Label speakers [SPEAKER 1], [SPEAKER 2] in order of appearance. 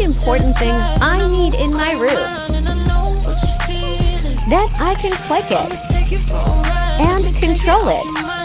[SPEAKER 1] important thing I need in my room. That I can click it and control it.